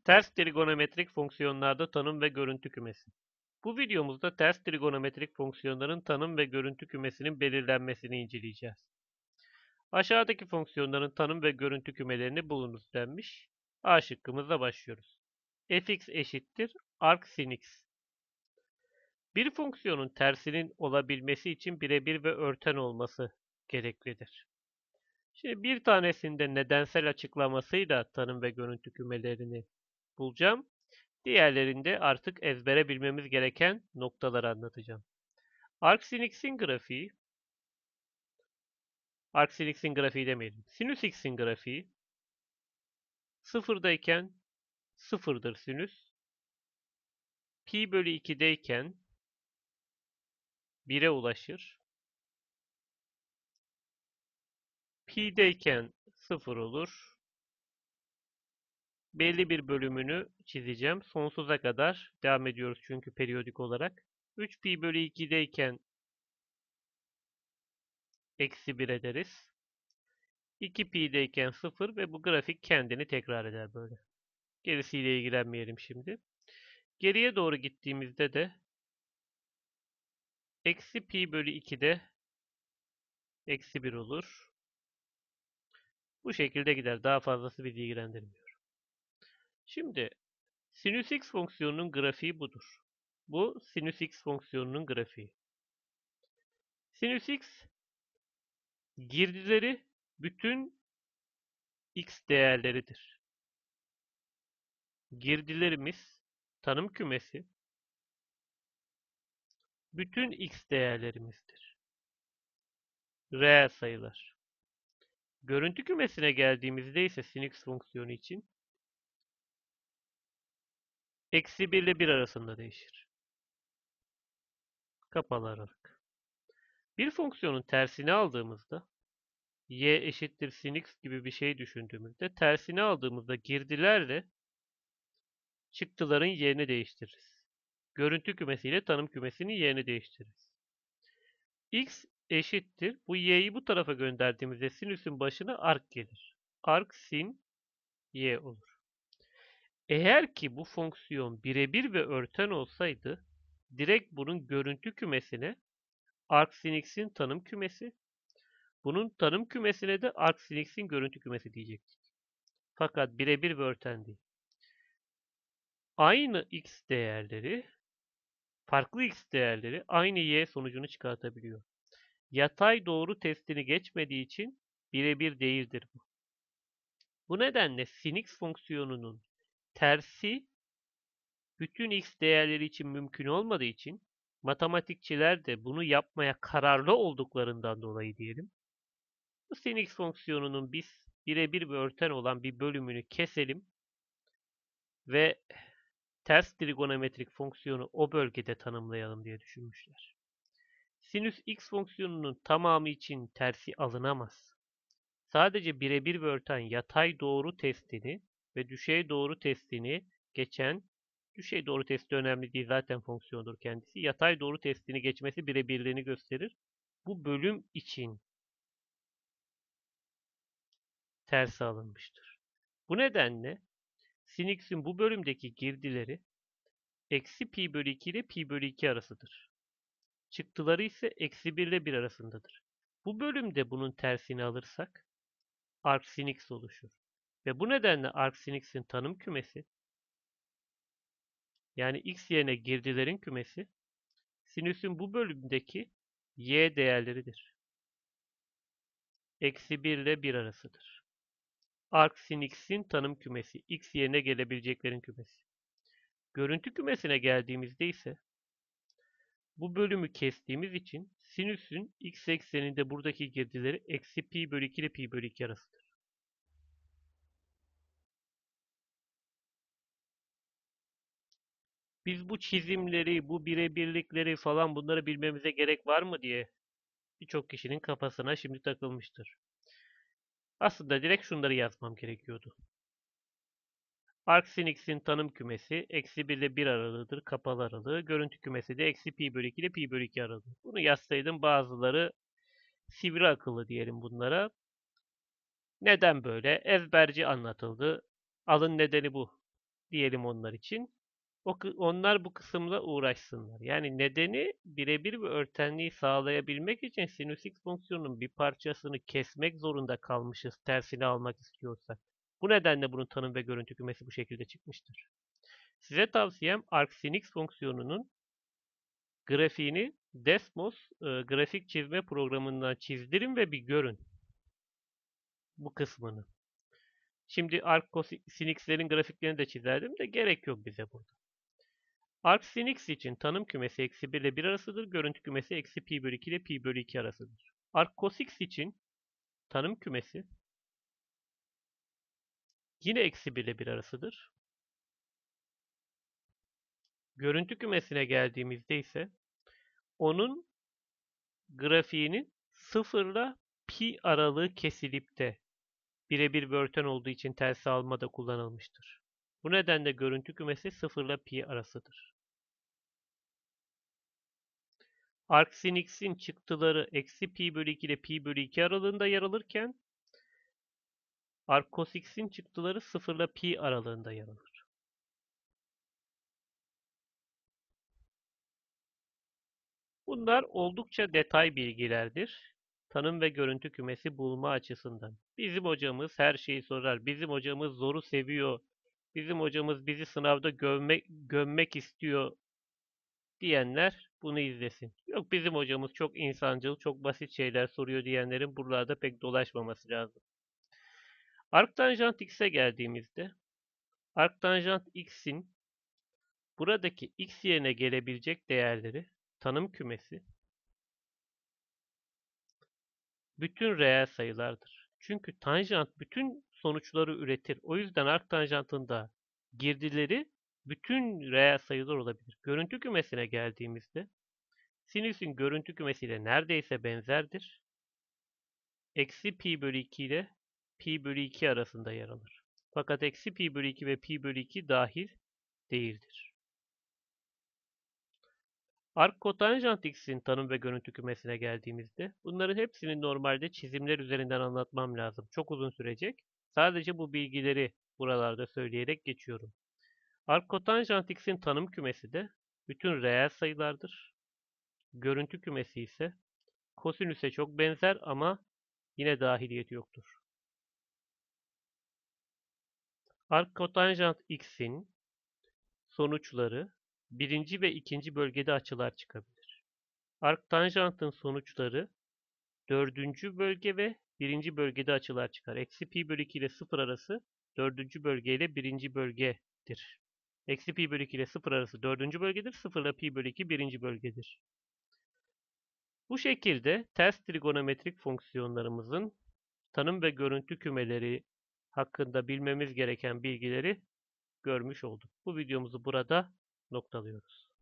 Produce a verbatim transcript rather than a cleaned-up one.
Ters trigonometrik fonksiyonlarda tanım ve görüntü kümesi. Bu videomuzda ters trigonometrik fonksiyonların tanım ve görüntü kümesinin belirlenmesini inceleyeceğiz. Aşağıdaki fonksiyonların tanım ve görüntü kümelerini bulunuz denmiş. A şıkkımızla başlıyoruz. Fx eşittir arc sin x. Bir fonksiyonun tersinin olabilmesi için birebir ve örten olması gereklidir. Şimdi bir tanesinde nedensel açıklamasıyla tanım ve görüntü kümelerini bulacağım. Diğerlerinde artık ezbere bilmemiz gereken noktaları anlatacağım. Arc x'in grafiği, arc x'in grafiği demeyelim. Sinüs x'in grafiği sıfırdayken sıfırdır sinüs. Pi bölü ikideyken bire ulaşır. Pi'deyken sıfır olur. Belli bir bölümünü çizeceğim. Sonsuza kadar devam ediyoruz çünkü periyodik olarak. üç pi bölü ikideyken eksi bir ederiz. iki pi'deyken sıfır ve bu grafik kendini tekrar eder böyle. Gerisiyle ilgilenmeyelim şimdi. Geriye doğru gittiğimizde de eksi pi bölü ikide eksi bir olur. Bu şekilde gider. Daha fazlası bizi ilgilendirmiyor. Şimdi sinüs x fonksiyonunun grafiği budur. Bu sinüs x fonksiyonunun grafiği. Sinüs x girdileri bütün x değerleridir. Girdilerimiz tanım kümesi bütün x değerlerimizdir. Reel sayılar. Görüntü kümesine geldiğimizde ise sin x fonksiyonu için eksi bir ile bir arasında değişir. Kapalı aralık. Bir fonksiyonun tersini aldığımızda y eşittir sin x gibi bir şey düşündüğümüzde tersini aldığımızda girdilerle çıktıların yerini değiştiririz. Görüntü kümesiyle tanım kümesinin yerini değiştiririz. X eşittir. Bu y'yi bu tarafa gönderdiğimizde sinüsün başına arc gelir. Arc sin y olur. Eğer ki bu fonksiyon birebir ve örten olsaydı direkt bunun görüntü kümesine arc sin x'in tanım kümesi, bunun tanım kümesine de arc sin x'in görüntü kümesi diyecektik. Fakat birebir ve örten değil. Aynı x değerleri, farklı x değerleri aynı y sonucunu çıkartabiliyor. Yatay doğru testini geçmediği için birebir değildir bu. Bu nedenle sin x fonksiyonunun tersi bütün x değerleri için mümkün olmadığı için matematikçiler de bunu yapmaya kararlı olduklarından dolayı diyelim. Bu sin x fonksiyonunun biz birebir ve örten olan bir bölümünü keselim ve ters trigonometrik fonksiyonu o bölgede tanımlayalım diye düşünmüşler. Sinüs x fonksiyonunun tamamı için tersi alınamaz. Sadece birebir ve örten yatay doğru testini ve düşey doğru testini geçen, düşey doğru testi önemli değil zaten fonksiyondur kendisi. Yatay doğru testini geçmesi birebirliğini gösterir. Bu bölüm için tersi alınmıştır. Bu nedenle sin x'in bu bölümdeki girdileri eksi pi bölü iki ile pi bölü iki arasıdır. Çıktıları ise eksi bir ile bir arasındadır. Bu bölümde bunun tersini alırsak arc sin x oluşur. Ve bu nedenle arc sin x'in tanım kümesi, yani x yerine girdilerin kümesi, sinüsün bu bölümdeki y değerleridir. Eksi bir ile bir arasıdır. Arc sin x'in tanım kümesi, x yerine gelebileceklerin kümesi. Görüntü kümesine geldiğimizde ise bu bölümü kestiğimiz için sinüsün x ekseninde buradaki girdileri eksi pi bölü iki ile pi bölü iki arasıdır. Biz bu çizimleri, bu birebirlikleri falan bunları bilmemize gerek var mı diye birçok kişinin kafasına şimdi takılmıştır. Aslında direkt şunları yazmam gerekiyordu. Arc sin x'in tanım kümesi eksi bir ile bir aralığıdır, kapalı aralığı. Görüntü kümesi de eksi pi bölü iki ile pi bölü iki aralığı. Bunu yazsaydım bazıları sivri akıllı diyelim bunlara. Neden böyle? Ezberci anlatıldı. Alın nedeni bu. diyelim onlar için. O, onlar bu kısımla uğraşsınlar. Yani nedeni birebir ve örtenliği sağlayabilmek için sinüs x fonksiyonunun bir parçasını kesmek zorunda kalmışız tersini almak istiyorsak. Bu nedenle bunun tanım ve görüntü kümesi bu şekilde çıkmıştır. Size tavsiyem arcsin x fonksiyonunun grafiğini Desmos e, grafik çizme programından çizdirin ve bir görün bu kısmını. Şimdi arcsin x'lerin grafiklerini de çizerdim de gerek yok bize burada. Arcsin x için tanım kümesi eksi bir ile bir arasıdır. Görüntü kümesi eksi pi bölü iki ile pi bölü iki arasıdır. Arccos x için tanım kümesi yine eksi bir ile bir arasıdır. Görüntü kümesine geldiğimizde ise onun grafiğinin sıfır ile pi aralığı kesilip de birebir börten olduğu için tersi almada kullanılmıştır. Bu nedenle görüntü kümesi sıfır ile pi arasıdır. Arcsin x'in çıktıları eksi pi bölü iki ile pi bölü iki aralığında yer alırken Arccos x'in çıktıları sıfır ile pi aralığında yer alır. Bunlar oldukça detay bilgilerdir. Tanım ve görüntü kümesi bulma açısından. Bizim hocamız her şeyi sorar. Bizim hocamız zoru seviyor. Bizim hocamız bizi sınavda gömmek, gömmek istiyor diyenler bunu izlesin. Yok bizim hocamız çok insancıl, çok basit şeyler soruyor diyenlerin buralarda pek dolaşmaması lazım. Arctanjant x'e geldiğimizde arctanjant x'in buradaki x yerine gelebilecek değerleri tanım kümesi bütün reel sayılardır. Çünkü tanjant bütün sonuçları üretir. O yüzden arctanjantın girdileri bütün reel sayılar olabilir. Görüntü kümesine geldiğimizde sinüsün görüntü kümesiyle neredeyse benzerdir. Eksi pi bölü iki ile pi bölü iki arasında yer alır. Fakat eksi pi bölü iki ve pi bölü iki dahil değildir. Arckotanjant x'in tanım ve görüntü kümesine geldiğimizde bunların hepsini normalde çizimler üzerinden anlatmam lazım. Çok uzun sürecek. Sadece bu bilgileri buralarda söyleyerek geçiyorum. Arckotanjant x'in tanım kümesi de bütün reel sayılardır. Görüntü kümesi ise kosinüse çok benzer ama yine dahiliyeti yoktur. Arckotanjant x'in sonuçları birinci ve ikinci bölgede açılar çıkabilir. Arctanjantın sonuçları dördüncü bölge ve birinci bölgede açılar çıkar. Eksi pi bölü iki ile sıfır arası dördüncü bölge ile birinci bölgedir. Eksi pi bölü iki ile sıfır arası dördüncü bölgedir. sıfır ile pi bölü iki birinci bölgedir. Bu şekilde ters trigonometrik fonksiyonlarımızın tanım ve görüntü kümeleri hakkında bilmemiz gereken bilgileri görmüş olduk. Bu videomuzu burada noktalıyoruz.